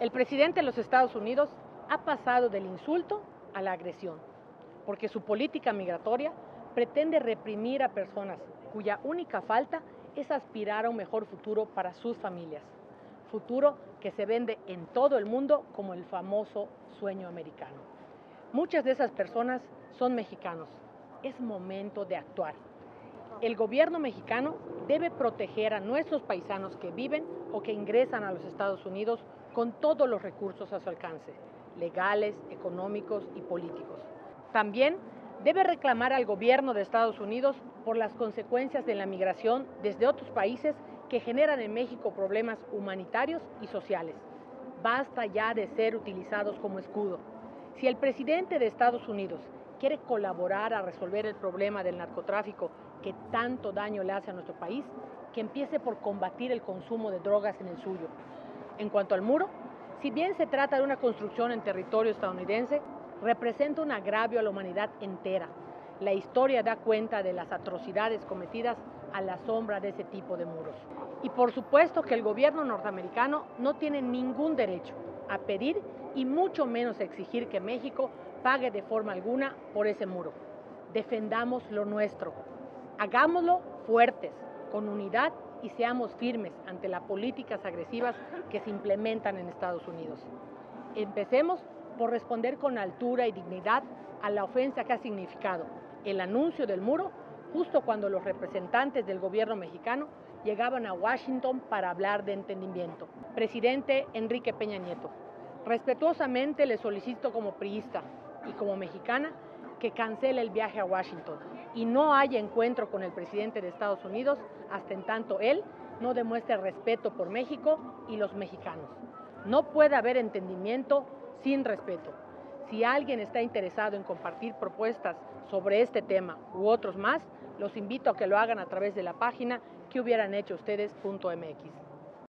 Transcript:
El presidente de los Estados Unidos ha pasado del insulto a la agresión, porque su política migratoria pretende reprimir a personas cuya única falta es aspirar a un mejor futuro para sus familias, futuro que se vende en todo el mundo como el famoso sueño americano. Muchas de esas personas son mexicanos. Es momento de actuar. El gobierno mexicano debe proteger a nuestros paisanos que viven o que ingresan a los Estados Unidos con todos los recursos a su alcance, legales, económicos y políticos. También debe reclamar al gobierno de Estados Unidos por las consecuencias de la migración desde otros países que generan en México problemas humanitarios y sociales. Basta ya de ser utilizados como escudo. Si el presidente de Estados Unidos quiere colaborar a resolver el problema del narcotráfico que tanto daño le hace a nuestro país, que empiece por combatir el consumo de drogas en el suyo. En cuanto al muro, si bien se trata de una construcción en territorio estadounidense, representa un agravio a la humanidad entera. La historia da cuenta de las atrocidades cometidas a la sombra de ese tipo de muros. Y por supuesto que el gobierno norteamericano no tiene ningún derecho a pedir y mucho menos a exigir que México pague de forma alguna por ese muro. Defendamos lo nuestro. Hagámoslo fuertes, con unidad y seamos firmes ante las políticas agresivas que se implementan en Estados Unidos. Empecemos por responder con altura y dignidad a la ofensa que ha significado el anuncio del muro justo cuando los representantes del gobierno mexicano llegaban a Washington para hablar de entendimiento. Presidente Enrique Peña Nieto, respetuosamente le solicito como priista y como mexicana que cancele el viaje a Washington y no haya encuentro con el presidente de Estados Unidos hasta en tanto él no demuestre respeto por México y los mexicanos. No puede haber entendimiento sin respeto. Si alguien está interesado en compartir propuestas sobre este tema u otros más, los invito a que lo hagan a través de la página quehubieranhechoustedes.mx.